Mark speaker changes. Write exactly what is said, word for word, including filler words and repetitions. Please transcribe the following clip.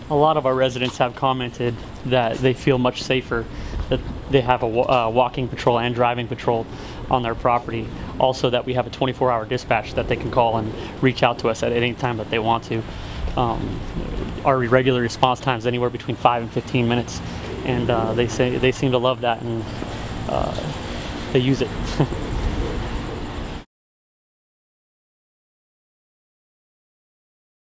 Speaker 1: a lot of our residents have commented that they feel much safer that they have a uh, walking patrol and driving patrol on their property. Also, that we have a twenty-four hour dispatch that they can call and reach out to us at any time that they want to. Um, our regular response time is anywhere between five and fifteen minutes, and uh, they say they seem to love that, and uh, they use it.